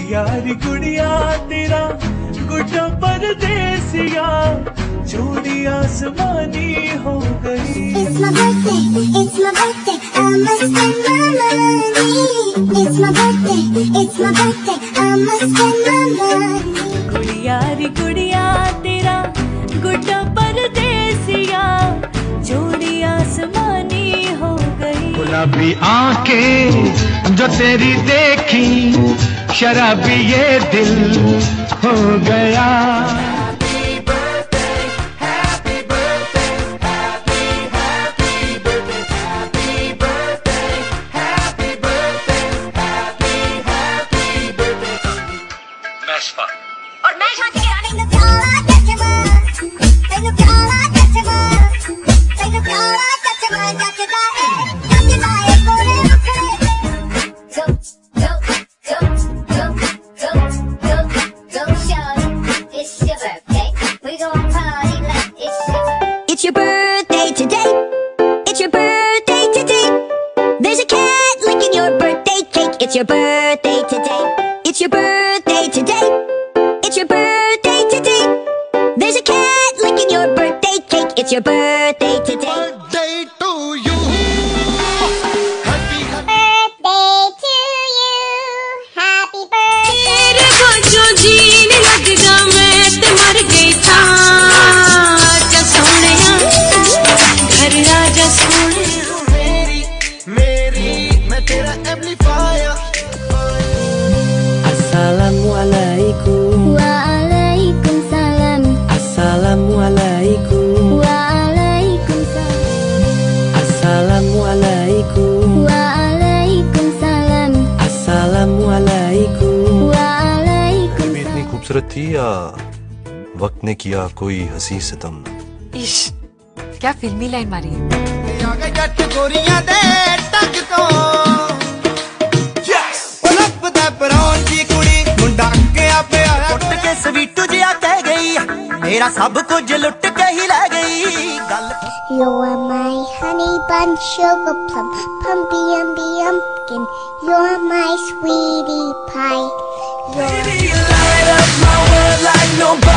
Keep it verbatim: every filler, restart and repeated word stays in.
यारी गुड़िया तेरा गुड्डा परदेसिया जोड़ी आसमानी हो गई। It's my birthday, it's my birthday, I must spend my money. It's my birthday, it's my birthday, I must spend my money. गुड़िया री गुड़िया तेरा गुड्डा परदेसिया जोड़ी आसमानी हो गई। गुलाबी आंखें जो तेरी देखी शराबी ये दिल हो गया। Happy birthday, happy birthday, happy happy birthday, happy birthday, happy birthday, happy happy birthday। मैशफा और मैं शादी के रानी ने प्यारा चचमा तेनु प्यारा चचमा तेनु प्यारा चचमा जचदा है जचदा है कोरे रखड़े don't don't don't don't don't don't shout it's your birthday we gon' party like it's your birthday. It's your birthday today, it's your birthday today, there's a cat licking your birthday cake. It's your birthday today, it's your birthday today, it's your birthday today, there's a cat licking your birthday cake. It's your birthday today. Birthday to you. Happy Birthday to you, happy birthday. तेरे को जो जीने लगेगा मैं ते मर गई था जा सोनिया घर राजा सोनिया। मेरी मेरी मैं तेरा amplifier. Assalamualaikum. Waalaikumsalam. Assalamualaikum. Waalaikumsalam. Assalamualaikum. Waalaikumsalam. Assalamualaikum. Waalaikumsalam. भी इतनी खूबसूरत थी या वक्त ने किया कोई हंसी सितम। इश क्या फिल्मी लाइन मारी है। आगे जट गोरियां दे टक तो यस लपदा परौन दी कुड़ी मुंडा के आपे आया टुट के स्वीटू जिया कह गई मेरा सब कुछ लुट के ही ले गई गल। You are my honey bun, sugar plum, pumpy umby umpkin. You're my sweetie pie. You're Baby, you light up my world like nobody.